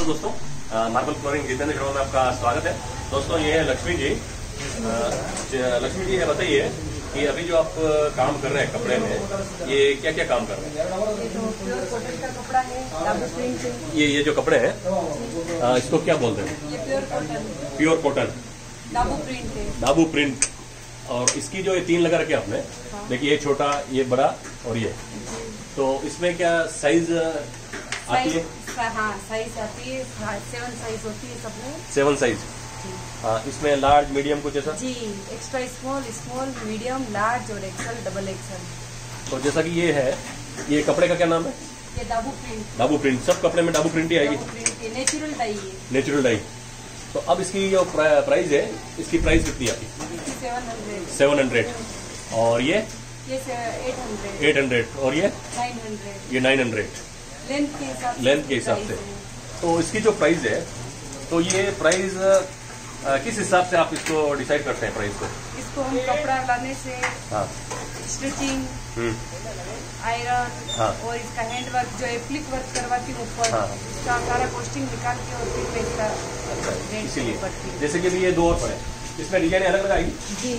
नमस्ते दोस्तों, marble flooring Jitendra Sharma में आपका स्वागत है। दोस्तों ये है लक्ष्मी जी। लक्ष्मी जी, ये बताइए कि अभी जो आप काम कर रहे हैं कपड़े में, ये क्या क्या काम कर रहे हैं? ये तो प्योर कॉटन का कपड़ा है, डाबू प्रिंट। ये जो कपड़े हैं इसको क्या बोलते हैं? ये pure cotton, pure cotton Dabu print है। डाबू प्रिंट। और इसकी जो ये 3 लगा रखे आपने, देखिए ये छोटा, ये बड़ा और ये, तो इसमें क्या साइज आती है? हाँ, साइज आती है, 7 साइज होती है सब में। 7 साइज। हाँ, इसमें लार्ज, मीडियम कुछ ऐसा? जी, extra small, small, medium, large और एक्सल, डबल एक्सल। तो जैसा कि ये है, ये कपड़े का क्या नाम है? ये डाबू प्रिंट। डाबू प्रिंट, सब कपड़े में डाबू प्रिंट ही आएगी? डाबू प्रिंट है, नेचुरल डाई है। Natural dye. तो अब इसकी जो प्राइस है, इसकी प्राइस कितनी आती है? 700। और ये 800। 800। और ये 900। ये 900 लेंथ के हिसाब से। तो इसकी जो प्राइस है, तो ये प्राइस किस हिसाब से आप इसको डिसाइड करते हैं प्राइस को? इसको हम कपड़ा लाने से, हाँ, स्टिचिंग, आयरन, हाँ, और इसका हैंड वर्क जो एप्लिक वर्क करवाती हूँ ऊपर, हाँ, इसका सारा कॉस्टिंग निकाल के और फिर मैं इसका रेट इसीलिए करती हूँ। जैसे कि ये 2 और पड़े, इसमें डिजाइन अलग अलग आएगी। जी,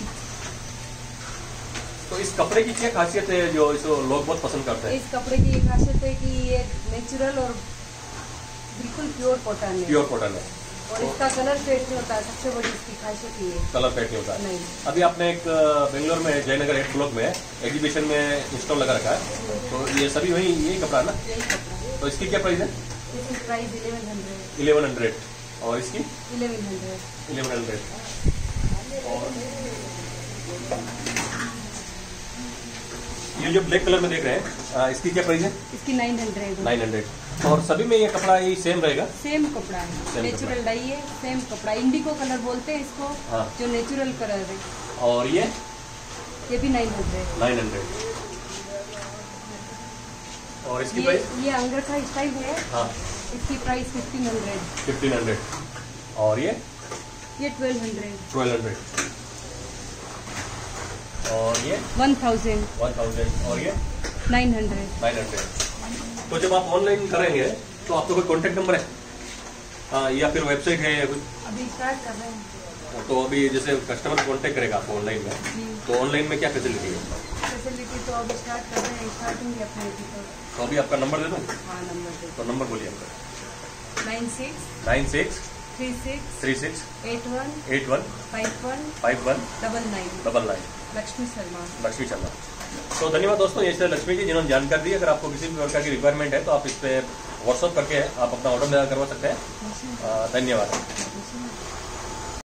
तो इस कपड़े की क्या खासियत है जो इसको लोग बहुत पसंद करते हैं? इस कपड़े की ये खासियत है कि ये नेचुरल और बिल्कुल प्योर कॉटन है। प्योर कॉटन है और इसका कलर फेड नहीं होता है, सबसे बड़ी इसकी खासियत ये है। कलर फेड नहीं होता है। नहीं। अभी आपने एक बेंगलोर में जयनगर 8 ब्लॉक में एग्जीबिशन में इंस्टॉल लगा रखा है, तो ये सभी वही यही कपड़ा है ना? यही कपड़ा है। तो इसकी क्या प्राइस है? इसकी प्राइस 1100। 1100। और इसकी 1100। 1100। और ये जो ब्लैक कलर में देख रहे हैं, इसकी क्या प्राइस है? इसकी 900। 900। और सभी में ये कपड़ा यही सेम रहेगा? सेम कपड़ा है, नेचुरल डाई है, सेम कपड़ा, इंडिको कलर बोलते हैं इसको। हाँ। जो नेचुरल कलर है। और ये भी 900। 900। और इसकी प्राइस? ये अंगरखा स्टाइल है। हाँ, इसकी प्राइस 1500। 1500। और ये 1200। 1200। और ये 1000। 1000। और ये 900। 900। तो जब आप ऑनलाइन करेंगे तो आपका कोई कॉन्टेक्ट नंबर है? या फिर वेबसाइट है या कुछ? अभी स्टार्ट कर रहे हैं। तो अभी जैसे कस्टमर कॉन्टेक्ट करेगा आपको ऑनलाइन में, तो ऑनलाइन में क्या फैसिलिटी है? फैसिलिटी तो अभी स्टार्ट कर रहे हैं, स्टार्टिंग है अपने की तो अभी आपका नंबर दे दूँ? हाँ, नंबर दे। तो नंबर बोलिए आपका। 96 96 36 36 81 81 51 51 99। 99। लक्ष्मी शर्मा। लक्ष्मी शर्मा। तो धन्यवाद दोस्तों, ये से लक्ष्मी जी जिन्होंने जानकारी दी। अगर आपको किसी भी प्रकार की रिक्वायरमेंट है तो आप इस पे व्हाट्सअप करके आप अपना ऑर्डर करवा सकते हैं। धन्यवाद।